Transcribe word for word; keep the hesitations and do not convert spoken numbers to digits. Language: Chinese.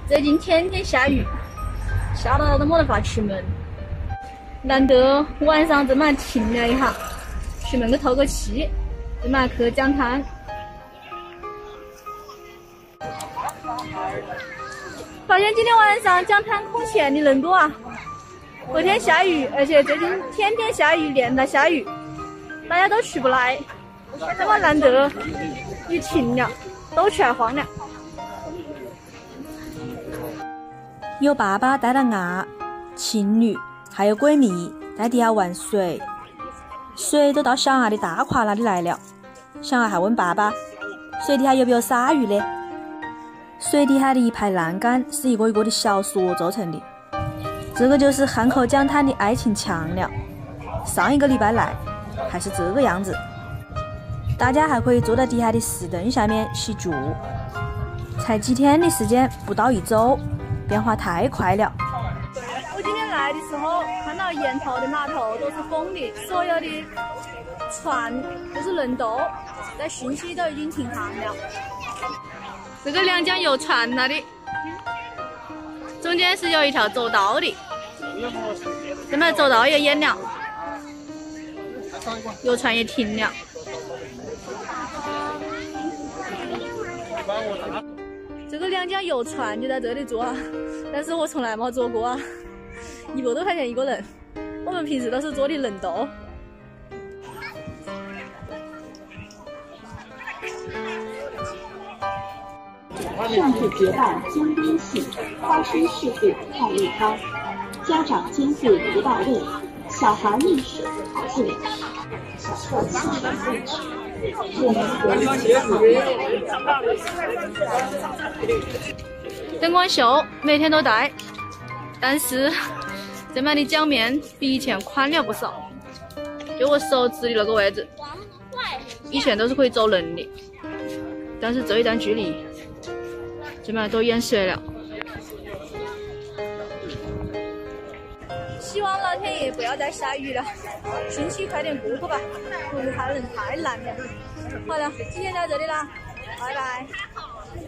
最近天天下雨，下到都没得法出门。难得晚上这么停了一下，出门去透个气，这么去江滩。发现今天晚上江滩空气的人多啊！昨天下雨，而且最近天天下雨，连着下雨，大家都出不来。这么难得雨停了，都出来晃了。 有爸爸带了伢、情侣，还有闺蜜在底下玩水，水都到小伢的大胯那里来了。小伢还问爸爸：“水底下有没有鲨鱼呢？”水底下的一排栏杆是一个一个的小锁做成的，这个就是汉口江滩的爱情墙了。上一个礼拜来还是这个样子，大家还可以坐在底下的石凳下面洗脚。才几天的时间，不到一周，变化太快了。 我今天来的时候看到沿途的码头都是封的，所有的船就是人多，在汛期都已经停航了。这个两江有船了的，中间是有一条走道的，这边走道也淹了，游船也停了。这个两江有船就在这里坐啊，但是我从来没坐过啊，一百多块钱一个人，我们平时都是坐的人多。 上至结伴江边戏，发生事故太立高，家长监护不到位，小孩溺水逃不了。 灯光秀每天都带，但是这边的江面比以前宽了不少，就我手指的那个位置，以前都是可以走人的，但是这一段距离这边都淹水了。希望老天爷不要再下雨了，汛期快点过去吧，不然人太难了。好了，今天到这里了，拜拜。